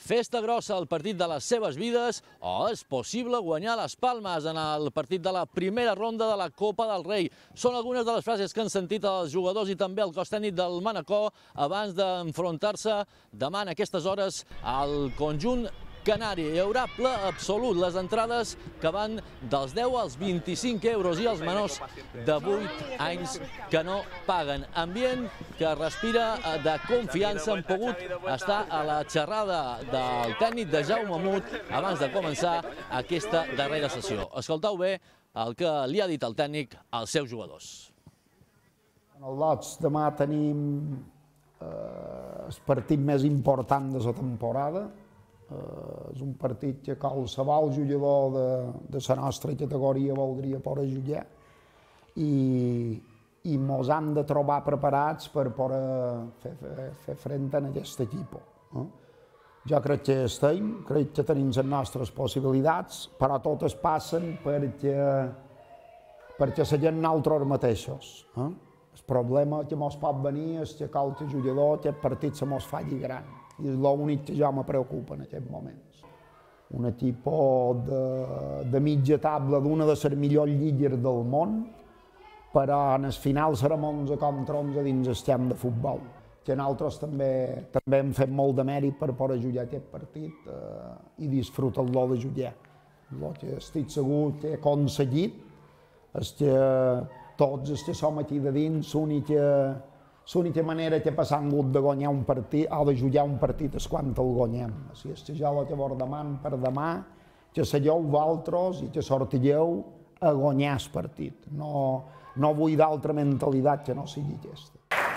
Festa grossa al partit de les seves vides o és possible guanyar les Palmes en el partit de la primera ronda de la Copa del Rei? Són algunes de les frases que han sentit els jugadors i també el cos tècnic del Manacor abans d'enfrontar-se demà en aquestes hores al conjunt canari. Hi haurà ple absolut, les entrades que van dels 10 als 25 euros i els menors de 8 anys que no paguen. Ambient que respira de confiança. Han pogut estar a la xerrada del tècnic de Jaume Mut abans de començar aquesta darrera sessió. Escolteu bé el que li ha dit el tècnic als seus jugadors. En el Lots demà tenim el partit més important de la temporada. És un partit que qualsevol jugador de la nostra categoria voldria poder jugar i ens hem de trobar preparats per poder fer front a aquest equip. Jo crec que estem, crec que tenim les nostres possibilitats, però totes passen perquè siguem nosaltres mateixos. El problema que ens pot venir és que qualque jugador aquest partit se ens faci gran. I és l'únic que jo me preocupa en aquests moments. Un equip de mitja tabla d'una de les millors lligues del món, però en el final serem 11 contra 11 dins el camp de futbol. Que nosaltres també hem fet molt de mèrit per poder jugar aquest partit i disfrutar-lo de jugar. El que estic segur que he aconseguit és que tots els que som aquí de dins, l'única manera que hem hagut de guanyar un partit o de jugar un partit és quan el guanyem. Si és que jo el que vos demano per demà, que segueu vosaltres i que sortigueu a guanyar el partit. No vull d'altra mentalitat que no sigui aquesta.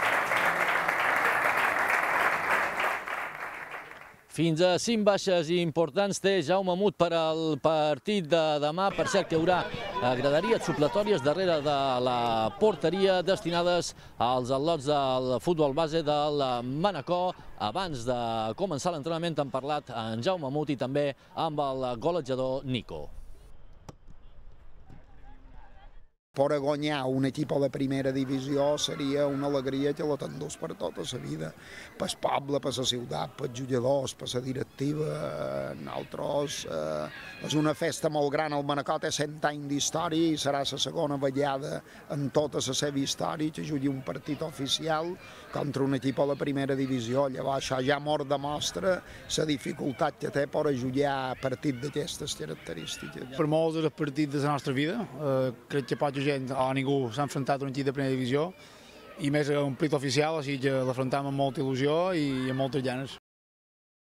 Fins a 5 baixes importants té Jaume Mut per al partit de demà. Per cert que hi haurà graderies supletòries darrere de la porteria destinades als al·lots del futbol base del Manacor. Abans de començar l'entrenament han parlat en Jaume Mut i també amb el golejador Nico. Poder guanyar un equip de primera divisió seria una alegria que la t'endús per tota la vida. Pel poble, per la ciutat, pels jugadors, per la directiva. Nosaltres és una festa molt gran. El Manacor té 100 anys d'història i serà la segona vegada en tota la seva història que jugui un partit oficial contra un equip de primera divisió. Llavors això ja mos demostra la dificultat que té per jugar partit d'aquestes característiques. Per molts és el partit de la nostra vida. Crec que poca gent o ningú s'ha enfrontat a un equip de primera divisió i més a un partit oficial, així que l'afrontem amb molta il·lusió i amb moltes ganes.